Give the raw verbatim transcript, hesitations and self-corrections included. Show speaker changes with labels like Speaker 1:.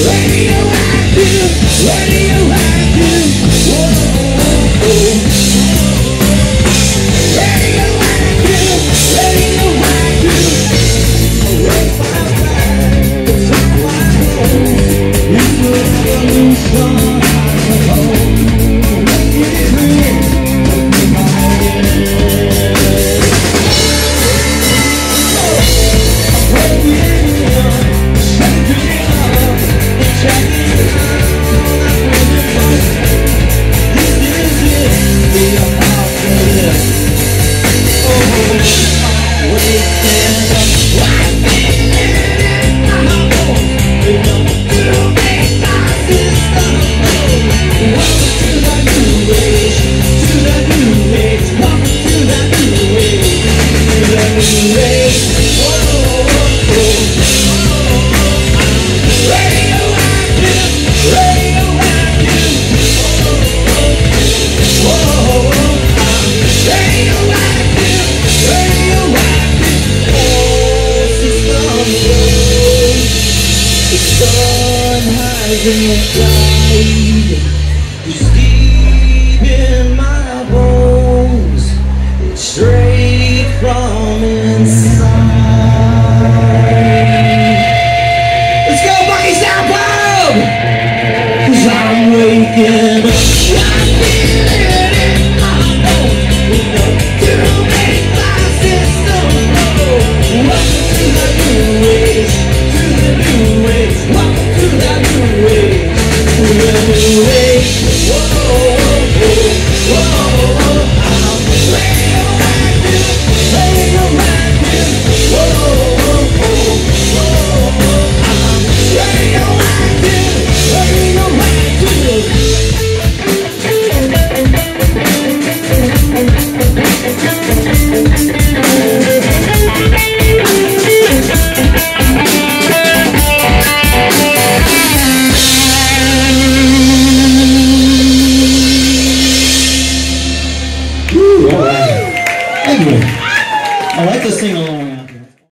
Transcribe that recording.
Speaker 1: radioactive, radioactive, whoa, radioactive, radioactive. Right by back, it's a black hole. It's a revolution, I suppose. Make it real, make it inside, it's deep in my bones, it's straight from inside. Let's go Buckeystown Pub! 'Cause I'm waking up.